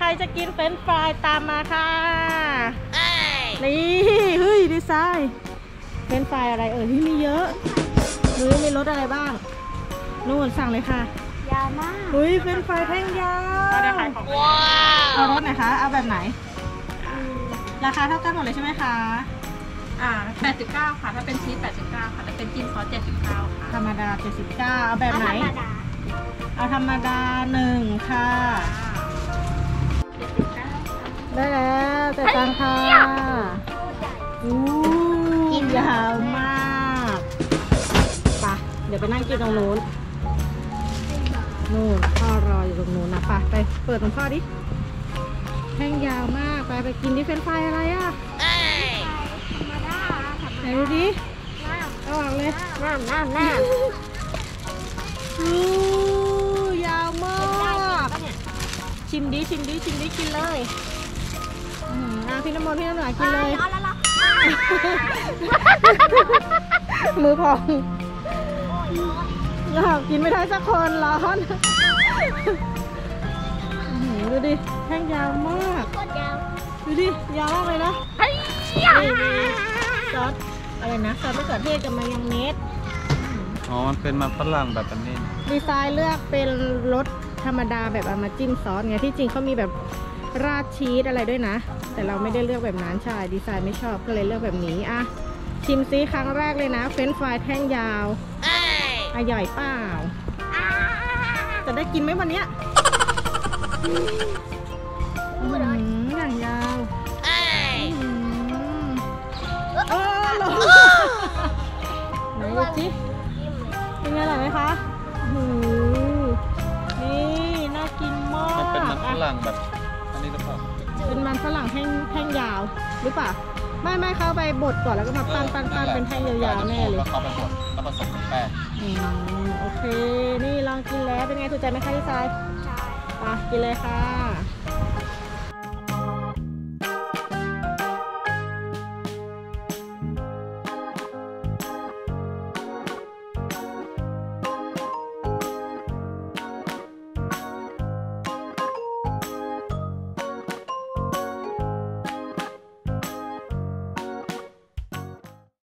รจะกินเฟรนช์ฟรายตามมาค่ะนี่เฮ้ยดีไซน์เฟรนช์ฟรายอะไรที่มีเยอะหรือมีรสอะไรบ้างนู่นสั่งเลยค่ะยาวมากเฮ้ยเฟรนช์ฟรายแท่งยาวว้าวเอารสไหนคะเอาแบบไหนราคาเท่ากันหมดเลยใช่ไหมคะ 89ค่ะถ้าเป็นชีส89ค่ะถ้าเป็นจิ้มซอส79ค่ะธรรมดา79เอาแบบไหนเอาธรรมดา1ค่ะได้แล้วแต่ตังค่ะกินยาวมากไปเดี๋ยวไปนั่งกินตรงนู้นนู่นพ่อรออยู่ตรงนู้นนะไปเปิดของพ่อดิแท่งยาวมากไปกินดิเฟรนช์ฟรายอะไรอ่ะไหนดูดิเอาออกเลยน้ำยาวมากชิมดิกินเลยพี่น้ำมนต์พี่น้ำหน่อยกินเลยมือพองกินไม่ได้สักคนร้อนดูดิแท่งยาวมากดูดิยาวมากเลยนะซอสอะไรนะซอสมะเขือเทศกับมายองเนสมันเป็นมันฝรั่งแบบนี้ดีไซน์เลือกเป็นรสธรรมดาแบบเอามาจิ้มซอสไงที่จริงเขามีแบบราดชีสอะไรด้วยนะแต่เราไม่ได้เลือกแบบนั้นใช่ดีไซน์ไม่ชอบก็เลยเลือกแบบนี้อ่ะชิมซิครั้งแรกเลยนะเฟรนช์ฟรายแท่งยาวอร่อยเปล่าจะได้กินไหมวันเนี้ยอย่างยาวลงไหนดูสิเป็นไงอร่อยไหมคะนี่น่ากินมากมันเป็นมันฝรั่งแบบอันนี้หรือเปล่าเป็นมันฝรั่งแท่งยาวหรือเปล่าไม่เข้าไปบดก่อนแล้วก็มาปั้นเป็นแท่งยาวๆแน่เลยเข้าไปบดแล้วผสมกับแป้งโอเคนี่ลองกินแล้วเป็นไงถูกใจไหมคะพี่ชายกินเลยค่ะ